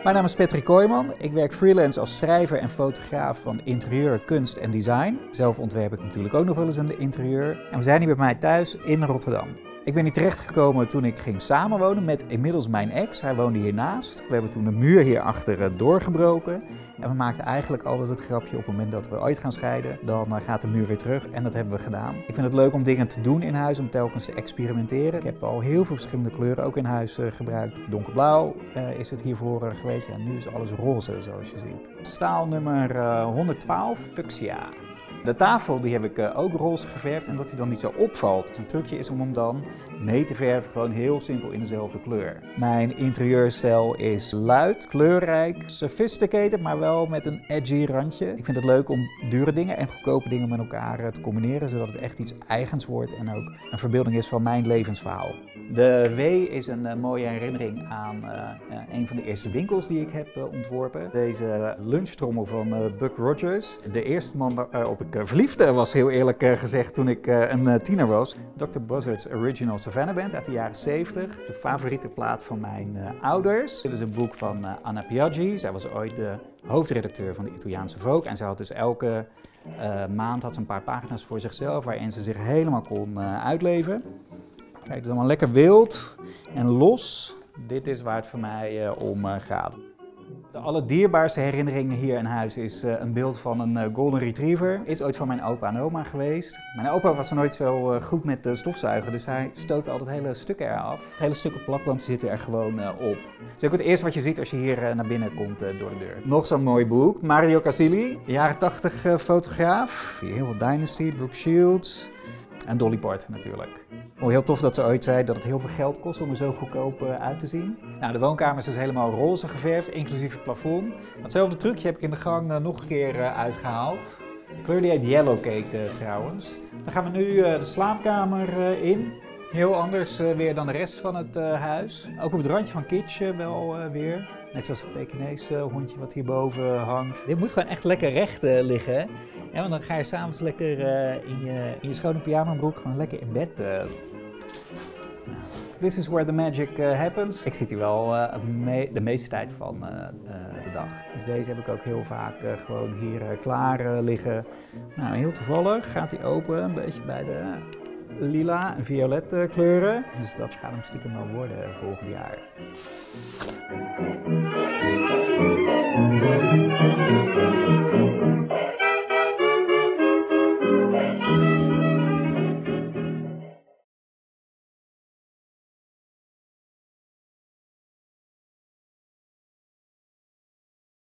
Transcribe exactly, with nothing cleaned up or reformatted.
Mijn naam is Patrick Kooijman. Ik werk freelance als schrijver en fotograaf van interieur, kunst en design. Zelf ontwerp ik natuurlijk ook nog wel eens een interieur. En we zijn hier bij mij thuis in Rotterdam. Ik ben hier terechtgekomen toen ik ging samenwonen met inmiddels mijn ex. Hij woonde hiernaast. We hebben toen de muur hierachter doorgebroken. En we maakten eigenlijk altijd het grapje op het moment dat we ooit gaan scheiden, dan gaat de muur weer terug en dat hebben we gedaan. Ik vind het leuk om dingen te doen in huis, om telkens te experimenteren. Ik heb al heel veel verschillende kleuren ook in huis uh, gebruikt. Donkerblauw uh, is het hiervoor uh, geweest en nu is alles roze zoals je ziet. Staal nummer uh, honderdtwaalf Fuchsia. De tafel die heb ik uh, ook roze geverfd en dat hij dan niet zo opvalt. Dus een trucje is om hem dan mee te verven, gewoon heel simpel in dezelfde kleur. Mijn interieurstijl is luid, kleurrijk, sophisticated, maar wel met een edgy randje. Ik vind het leuk om dure dingen en goedkope dingen met elkaar uh, te combineren, zodat het echt iets eigens wordt en ook een verbeelding is van mijn levensverhaal. De W is een uh, mooie herinnering aan uh, uh, een van de eerste winkels die ik heb uh, ontworpen. Deze lunchtrommel van uh, Buck Rogers. De eerste man waarop ik uh, verliefd was, heel eerlijk uh, gezegd, toen ik uh, een uh, tiener was. dokter Buzzard's Original Savannah Band uit de jaren zeventig. De favoriete plaat van mijn uh, ouders. Dit is een boek van uh, Anna Piaggi. Zij was ooit de hoofdredacteur van de Italiaanse Vogue. En zij had dus elke uh, maand had ze een paar pagina's voor zichzelf waarin ze zich helemaal kon uh, uitleven. Kijk, het is allemaal lekker wild en los. Dit is waar het voor mij uh, om uh, gaat. De allerdierbaarste herinnering hier in huis is uh, een beeld van een uh, golden retriever. Is ooit van mijn opa en oma geweest. Mijn opa was nooit zo uh, goed met uh, stofzuigen, dus hij stootte altijd hele stukken eraf. Hele stukken plakband zitten er gewoon uh, op. Het is ook het eerste wat je ziet als je hier uh, naar binnen komt uh, door de deur. Nog zo'n mooi boek, Mario Casilli, jaren tachtig uh, fotograaf. Heel veel Dynasty, Brooke Shields. En Dolly Parton natuurlijk. Oh, heel tof dat ze ooit zei dat het heel veel geld kost om er zo goedkoop uh, uit te zien. Nou, de woonkamer is dus helemaal roze geverfd, inclusief het plafond. Datzelfde trucje heb ik in de gang uh, nog een keer uh, uitgehaald. De kleur die heet Yellow Cake uh, trouwens. Dan gaan we nu uh, de slaapkamer uh, in. Heel anders uh, weer dan de rest van het uh, huis. Ook op het randje van kitsch uh, wel uh, weer. Net zoals het Pekinese uh, hondje wat hierboven hangt. Dit moet gewoon echt lekker recht uh, liggen. Hè? Ja, want dan ga je s'avonds lekker uh, in, je, in je schone pyjamabroek gewoon lekker in bed. Uh. This is where the magic uh, happens. Ik zit hier wel uh, me de meeste tijd van uh, uh, de dag. Dus deze heb ik ook heel vaak uh, gewoon hier uh, klaar uh, liggen. Nou, heel toevallig gaat hij open, een beetje bij de lila en violet uh, kleuren. Dus dat gaat hem stiekem wel worden uh, volgend jaar.